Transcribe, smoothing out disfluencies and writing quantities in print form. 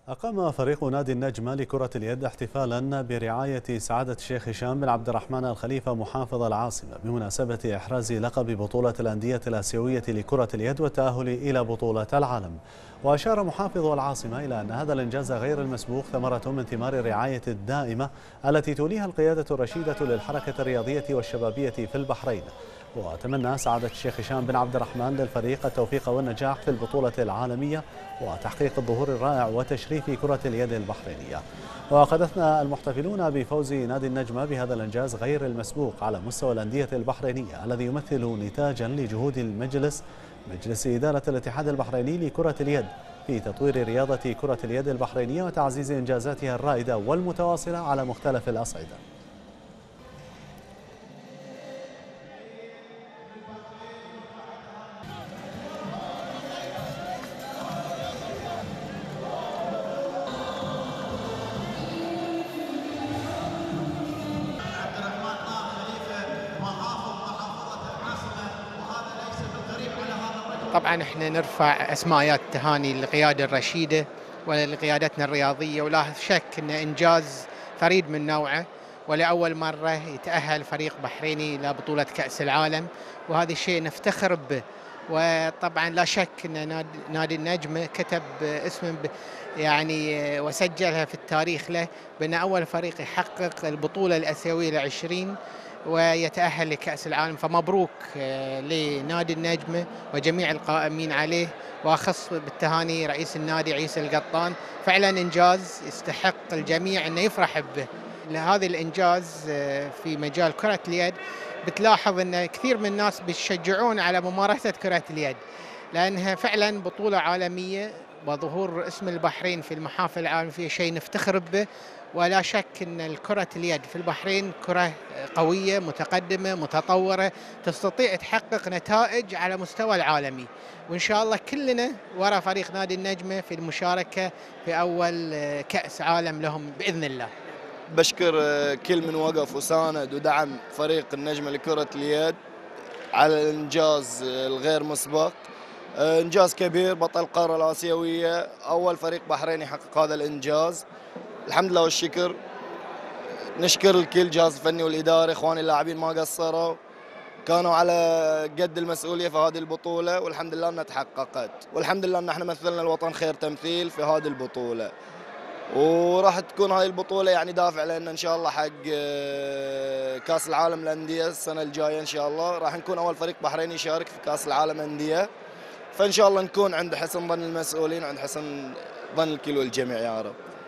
أقام فريق نادي النجمة لكرة اليد احتفالا برعاية سعادة الشيخ هشام بن عبد الرحمن الخليفة محافظ العاصمة بمناسبة إحراز لقب بطولة الأندية الآسيوية لكرة اليد والتأهل إلى بطولة العالم. وأشار محافظ العاصمة إلى أن هذا الإنجاز غير المسبوق ثمرة من ثمار الرعاية الدائمة التي توليها القيادة الرشيدة للحركة الرياضية والشبابية في البحرين. وتمنى سعادة الشيخ هشام بن عبد الرحمن للفريق التوفيق والنجاح في البطولة العالمية وتحقيق الظهور الرائع وتشريف كرة اليد البحرينية. وقد أثنى المحتفلون بفوز نادي النجمة بهذا الإنجاز غير المسبوق على مستوى الأندية البحرينية الذي يمثل نتاجا لجهود مجلس إدارة الاتحاد البحريني لكرة اليد في تطوير رياضة كرة اليد البحرينية وتعزيز إنجازاتها الرائدة والمتواصلة على مختلف الأصعدة. طبعا احنا نرفع اسماءات تهاني للقياده الرشيده ولقيادتنا الرياضيه، ولا شك ان انجاز فريد من نوعه، ولاول مره يتاهل فريق بحريني الى بطوله كاس العالم، وهذا الشيء نفتخر به. وطبعا لا شك ان نادي النجمه كتب اسم يعني وسجلها في التاريخ له بان اول فريق يحقق البطوله الاسيويه العشرين ويتأهل لكأس العالم. فمبروك لنادي النجمة وجميع القائمين عليه، وأخص بالتهاني رئيس النادي عيسى القطان. فعلا إنجاز يستحق الجميع أن يفرح به. لهذا الإنجاز في مجال كرة اليد بتلاحظ أن كثير من الناس بيشجعون على ممارسة كرة اليد، لأنها فعلا بطولة عالمية وظهور اسم البحرين في المحافل العالمية شيء نفتخر به. ولا شك أن الكرة اليد في البحرين كرة قوية متقدمة متطورة تستطيع تحقق نتائج على مستوى العالمي، وإن شاء الله كلنا وراء فريق نادي النجمة في المشاركة في أول كأس عالم لهم بإذن الله. بشكر كل من وقف وساند ودعم فريق النجمة لكرة اليد على الإنجاز الغير مسبق. إنجاز كبير، بطل القارة الآسيوية، أول فريق بحريني يحقق هذا الإنجاز. الحمد لله والشكر. نشكر الكل، الجهاز الفني والإداري، إخواني اللاعبين ما قصروا، كانوا على قد المسؤولية في هذه البطولة، والحمد لله أنها تحققت، والحمد لله أن احنا مثلنا الوطن خير تمثيل في هذه البطولة. وراح تكون هذه البطولة يعني دافع لنا إن شاء الله حق كأس العالم للأندية السنة الجاية إن شاء الله. راح نكون أول فريق بحريني يشارك في كأس العالم أندية، فإن شاء الله نكون عند حسن ظن المسؤولين وعند حسن ظن الكل والجميع يا رب.